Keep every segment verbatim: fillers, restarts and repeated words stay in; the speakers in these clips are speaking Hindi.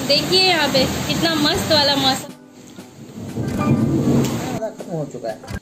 देखिए यहाँ पे कितना मस्त वाला मौसम खत्म हो चुका है।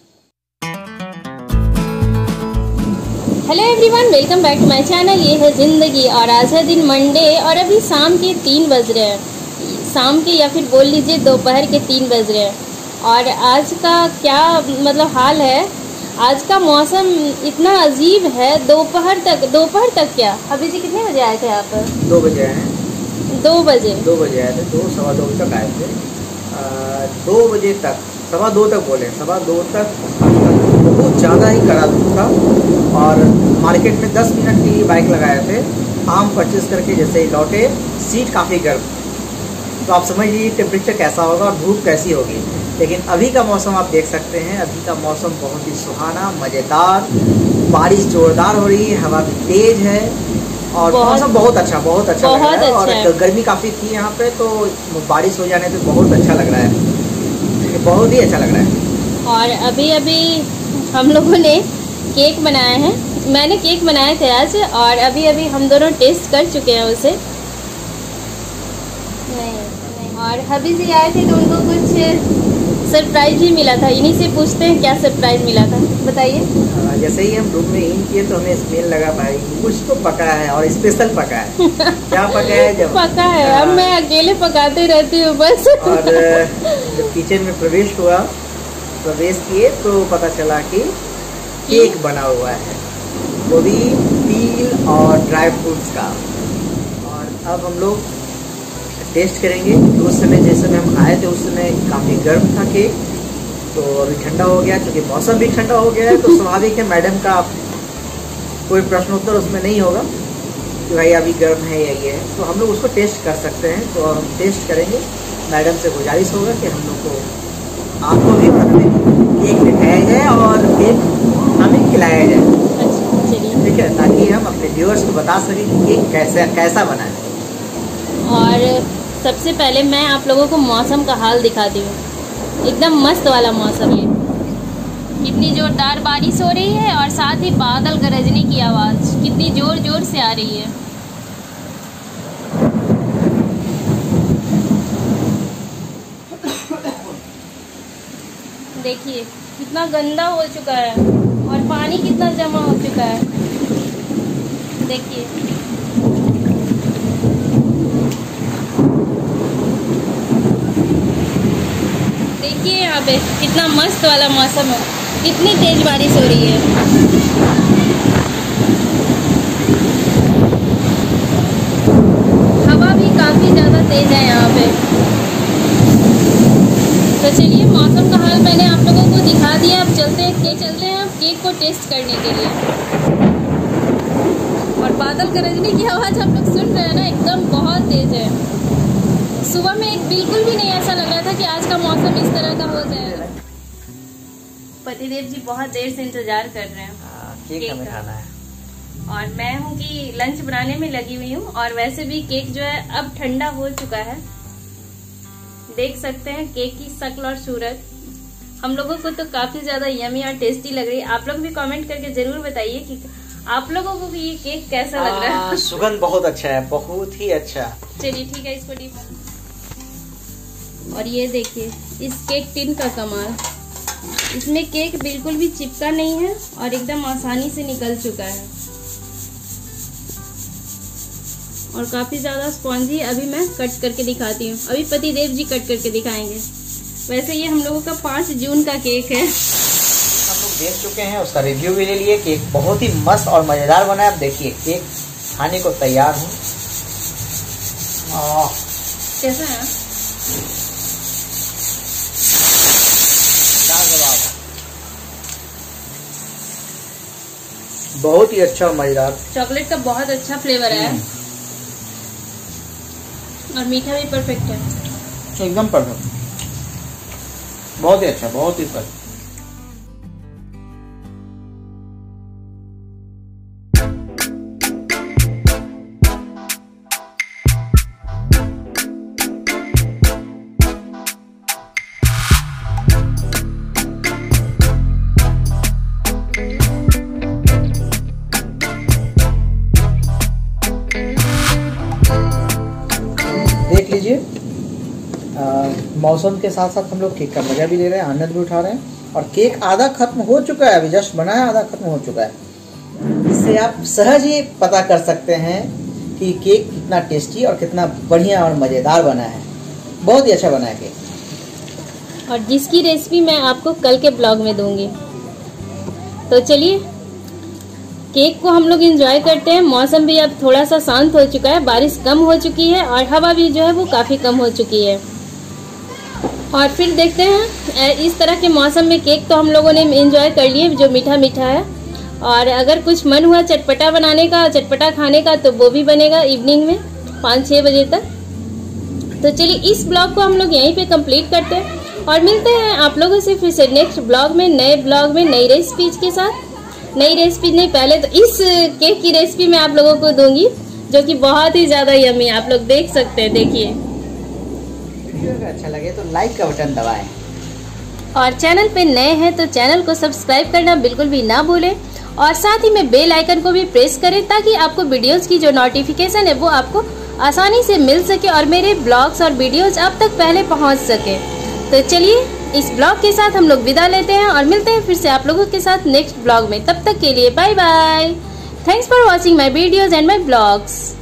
Hello everyone, welcome back to my channel. ये है ज़िंदगी और आज है दिन मंडे और अभी शाम के तीन बज रहे हैं। शाम के या फिर बोल लीजिए दोपहर के तीन बज रहे हैं। और आज का क्या मतलब हाल है, आज का मौसम इतना अजीब है। दोपहर तक दोपहर तक क्या अभी जी कितने बजे आए थे आप? दो बजे आए हैं। दो बजे दो बजे आए थे, दो सवा दो तक आए थे। आ, दो बजे तक सवा दो तक बोले सवा दो तक बहुत ज़्यादा ही कड़ा धूप था। और मार्केट में दस मिनट की बाइक लगाए थे, आम परचेज करके जैसे ही लौटे सीट काफ़ी गर्म। तो आप समझ लीजिए टेम्परेचर कैसा होगा और धूप कैसी होगी। लेकिन अभी का मौसम आप देख सकते हैं, अभी का मौसम बहुत ही सुहाना मज़ेदार, बारिश जोरदार हो रही है, हवा भी तेज़ है और मौसम बहुत अच्छा बहुत अच्छा बहुत लग रहा है। अच्छा और है। गर्मी काफ़ी थी यहाँ पे, तो बारिश हो जाने पे बहुत अच्छा लग रहा है, बहुत ही अच्छा लग रहा है। और अभी अभी हम लोगों ने केक बनाया है, मैंने केक बनाए थे आज और अभी अभी हम दोनों टेस्ट कर चुके हैं उसे। नहीं, नहीं। और अभी से आए थे तो उनको कुछ सरप्राइज ही मिला था। इन्हीं से पूछते हैं क्या सरप्राइज मिला था, बताइए। जैसे ही हम रूम में इन किए तो हमें स्मेल लगा भाई कुछ तो पका है और स्पेशल पका है। क्या पका है? जब पका है, अब मैं अकेले पकाते रहती हूँ बस। और जब किचन में प्रवेश हुआ प्रवेश किए तो पता चला कि केक बना हुआ है, वो भी तिल और ड्राई फ्रूट्स का। और अब हम लोग टेस्ट करेंगे। तो उस समय जिस समय हम आए थे उस समय काफ़ी गर्म था केक, तो अभी ठंडा हो गया। क्योंकि मौसम भी ठंडा हो गया है तो स्वाभाविक है मैडम का कोई प्रश्न उत्तर उसमें नहीं होगा कि भाई अभी गर्म है या ये है। तो हम लोग उसको टेस्ट कर सकते हैं, तो हम टेस्ट करेंगे। मैडम से गुजारिश होगा कि हम लोग को आपको भी हमें केक दिखाया जाए और केक हमें खिलाया जाए, ठीक है, ताकि हम अपने व्यूअर्स को बता सकें कि केक कैसा कैसा बना है। और सबसे पहले मैं आप लोगों को मौसम का हाल दिखाती हूँ। एकदम मस्त वाला मौसम है, कितनी जोरदार बारिश हो रही है और साथ ही बादल गरजने की आवाज़ कितनी जोर जोर से आ रही है। देखिए कितना गंदा हो चुका है और पानी कितना जमा हो चुका है। देखिए देखिए यहाँ पे कितना मस्त वाला मौसम है, कितनी तेज बारिश हो रही है। हवा भी काफ़ी ज़्यादा तेज है यहाँ पे। तो चलिए मौसम का हाल मैंने आप लोगों को दिखा दिया। अब चलते हैं केक चलते हैं अब केक को टेस्ट करने के लिए। और बादल गरजने की आवाज़ आप लोग सुन रहे हैं ना, एकदम बहुत तेज है। सुबह में एक बिल्कुल भी नहीं ऐसा लग रहा था कि आज का मौसम इस तरह का हो जाएगा। पतिदेव जी बहुत देर से इंतजार कर रहे हैं केक, केक हमें खाना है और मैं हूँ कि लंच बनाने में लगी हुई हूँ। और वैसे भी केक जो है अब ठंडा हो चुका है, देख सकते हैं केक की शक्ल और सूरत। हम लोगों को तो काफी ज्यादा यमी और टेस्टी लग रही है। आप लोग भी कमेंट करके जरूर बताइए कि आप लोगों को भी ये केक कैसा लग रहा है। सुगंध बहुत अच्छा है, बहुत ही अच्छा। चलिए ठीक है, इसको डीप। और ये देखिए इस केक टिन का कमाल, इसमें केक बिल्कुल भी चिपका नहीं है और एकदम आसानी से निकल चुका है और काफ़ी ज़्यादा स्पॉन्जी। अभी मैं कट करके दिखाती हूँ, अभी पतिदेव जी कट करके दिखाएंगे। वैसे ये हम लोगों का पाँच जून का केक है, हम लोग देख चुके हैं, उसका रिव्यू भी ले लिए। केक बहुत ही मस्त और मज़ेदार बना है। अब देखिए केक खाने को तैयार हूँ। कैसा है? बहुत ही अच्छा और मजेदार। चॉकलेट का बहुत अच्छा फ्लेवर है और मीठा भी परफेक्ट है, एकदम परफेक्ट, बहुत ही अच्छा, बहुत ही परफेक्ट। लीजिए, मौसम के साथ साथ हम लोग केक का मजा भी ले रहे हैं, आनंद भी उठा रहे हैं। और केक आधा खत्म हो चुका है, अभी जस्ट बना है, आधा खत्म हो चुका है। इससे आप सहज ही पता कर सकते हैं कि केक कितना टेस्टी और कितना बढ़िया और मज़ेदार बना है। बहुत ही अच्छा बना है केक, और जिसकी रेसिपी मैं आपको कल के ब्लॉग में दूंगी। तो चलिए केक को हम लोग एंजॉय करते हैं। मौसम भी अब थोड़ा सा शांत हो चुका है, बारिश कम हो चुकी है और हवा भी जो है वो काफ़ी कम हो चुकी है। और फिर देखते हैं, इस तरह के मौसम में केक तो हम लोगों ने एंजॉय कर लिए जो मीठा मीठा है। और अगर कुछ मन हुआ चटपटा बनाने का, चटपटा खाने का, तो वो भी बनेगा इवनिंग में पाँच छः बजे तक। तो चलिए इस ब्लॉग को हम लोग यहीं पे कंप्लीट करते हैं और मिलते हैं आप लोगों से फिर से नेक्स्ट ब्लॉग में, नए ब्लॉग में, नई रेसिपीज के साथ। नई रेसिपी नहीं, पहले तो इस केक की रेसिपी मैं आप लोगों को दूंगी जो कि बहुत ही ज़्यादा यम्मी, आप लोग देख सकते हैं। देखिए, वीडियो अगर अच्छा लगे तो लाइक का बटन दबाएं और चैनल पे नए हैं तो चैनल को सब्सक्राइब करना बिल्कुल भी ना भूलें और साथ ही में बेल आइकन को भी प्रेस करें ताकि आपको वीडियोस की जो नोटिफिकेशन है वो आपको आसानी से मिल सके और मेरे ब्लॉग्स और वीडियोस आप तक पहले पहुंच सके। तो चलिए इस ब्लॉग के साथ हम लोग विदा लेते हैं और मिलते हैं फिर से आप लोगों के साथ नेक्स्ट ब्लॉग में। तब तक के लिए bye bye. Thanks for watching my videos and my blogs.